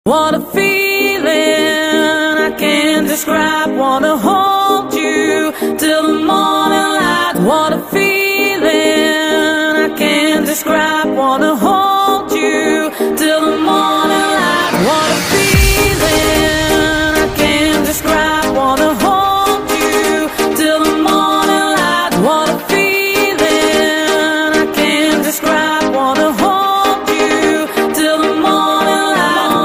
What a feeling I can't describe. Wanna hold you till the morning light. What a feeling I can't describe. Wanna hold you till the morning light. What a feeling I can't describe. Wanna hold you till the morning light. What a feeling I can't describe. Wanna hold you till the morning light.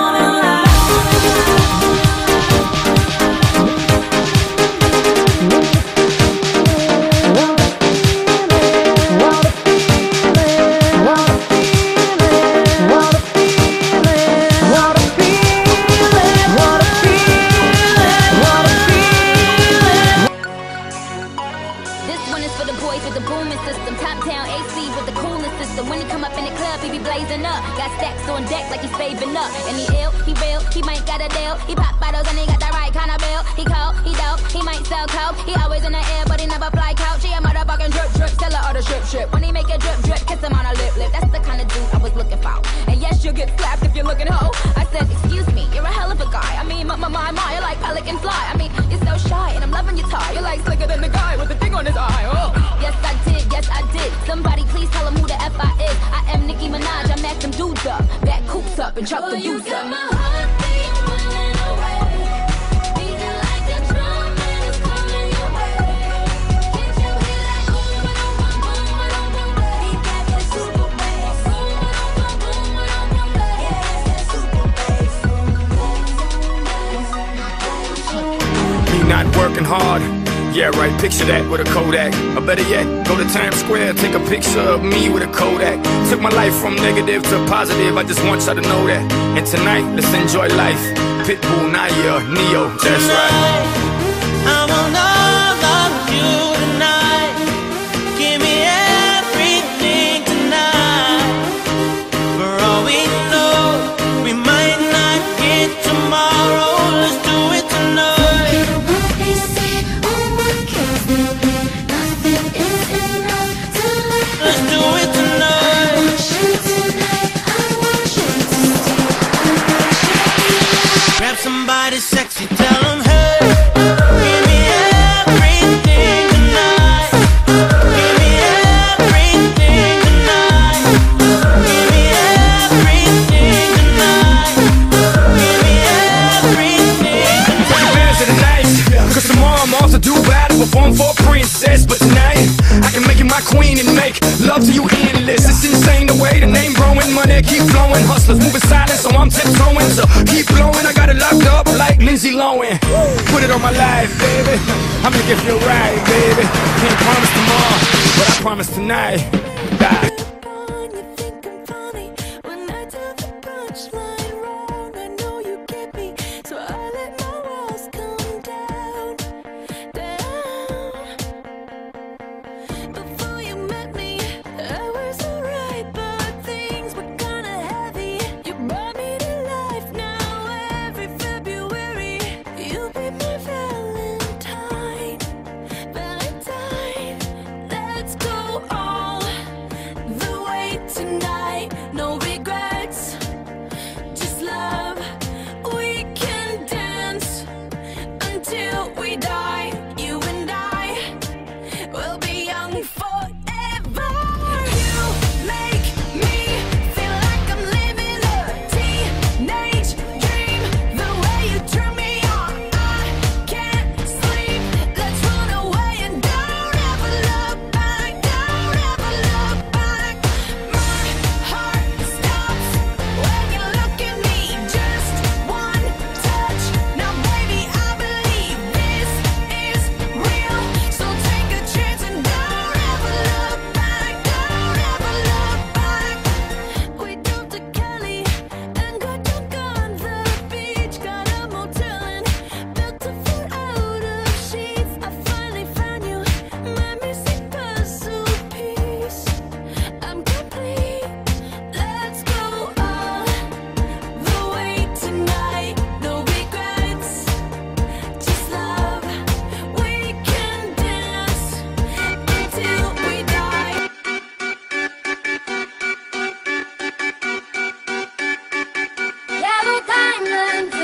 When he come up in the club, he be blazing up. Got stacks on deck like he's saving up. And he ill, he real, he might got a deal. He pop bottles and he got the right kind of bill. He cold, he dope, he might sell coke. He always in the air, but he never fly couch. He a motherfucking drip, drip, seller or the strip. When he make a drip, drip, kiss him on a lip. That's the kind of dude I was looking for. And yes, you'll get slapped if you're looking hoe. I said, excuse me, you're a hell of a guy. I mean, my, you're like pelican fly. I mean, you're so shy, and I'm loving your tie. You're like slicker than the guy with the thing on his eye. Oh, yes, I did, yes, I did. Somebody please tell him who the F I is. I am Nicki Minaj, I mack them dudes up. Back coops up and chuck the dudes up. Not working hard, yeah right, picture that with a Kodak. Or better yet, go to Times Square, take a picture of me with a Kodak. Took my life from negative to positive, I just want y'all to know that. And tonight, let's enjoy life. Pitbull, Naya, Neo, that's right. I want all of you tonight. Give me everything tonight. For all we know, we might not get tomorrow. Let's do it tonight. Somebody sexy, tell them, hey, give me everything tonight. Give me everything tonight. Give me everything tonight. Give me everything tonight. Take advantage of the night, cause tomorrow I'm off to Dubai to perform for a princess. But tonight, I can make you my queen and make love to you endless. It's insane the way the name growing, money keep flowing. Hustlers moving silent, so I'm tiptoeing. So keep blowing, I got it locked up like Lindsay Lohan. Put it on my life, baby. I'm gonna give you a ride, baby. Can't promise tomorrow, but I promise tonight. Die. England.